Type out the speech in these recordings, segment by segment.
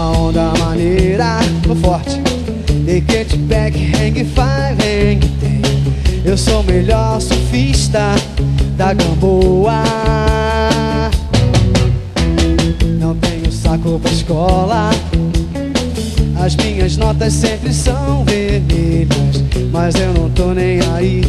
uma onda maneira, tô forte. They get back, hang five, hang ten. Eu sou o melhor surfista da Gamboa. Não tenho saco pra escola, as minhas notas sempre são vermelhas, mas eu não tô nem aí.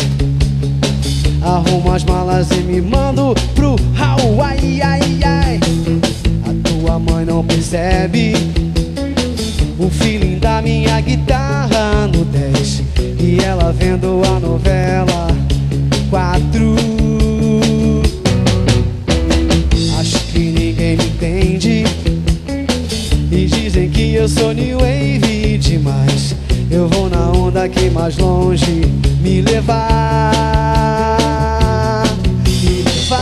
Arrumo as malas e me mando pro Hawaii, ai, ai. A tua mãe não percebe o feeling da minha guitarra no 10, e ela vendo a novela 4. Acho que ninguém me entende e dizem que eu sou new wave demais. Eu vou na onda que mais longe me levar. Me levar.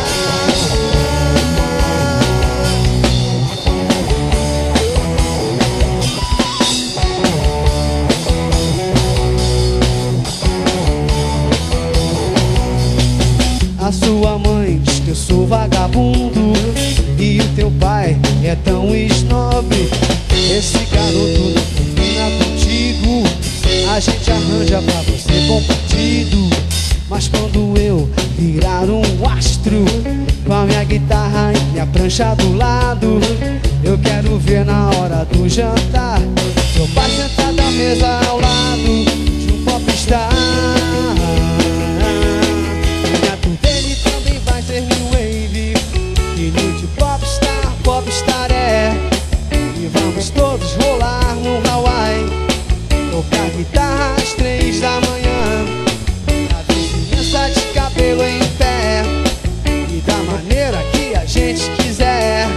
A sua mãe diz que eu sou vagabundo e o teu pai é tão snob. Esse garoto não combina contigo, a gente arranja pra você bom partido. Mas quando eu virar um astro, com a minha guitarra e minha prancha do lado, eu quero ver na hora do jantar seu pai sentado à mesa ao lado de um popstar. Ele também vai ser new wave, filho de popstar, popstar é. E vamos todos rolar no Hawaii, tocar guitarra às 3 da manhã, a vizinhança de cabelo em pé, e da maneira que a gente quiser.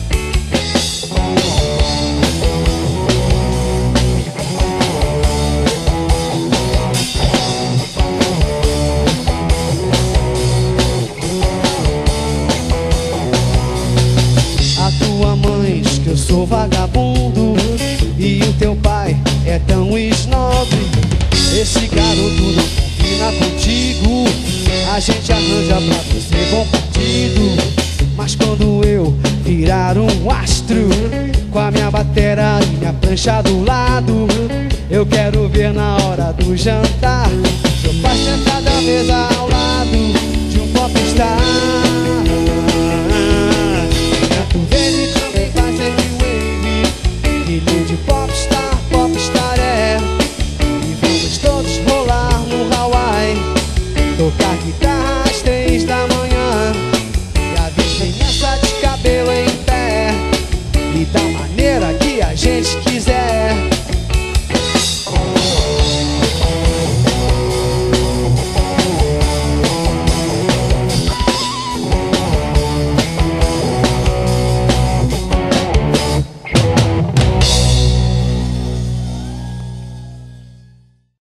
A tua mãe diz que eu sou vagabundo e o teu pai é tão snob. Esse garoto não combina contigo, a gente arranja pra você bom partido. Mas quando eu virar um astro, com a minha batera e minha prancha do lado, eu quero ver na hora do jantar seu pai sentado à mesa ao lado de um popstar.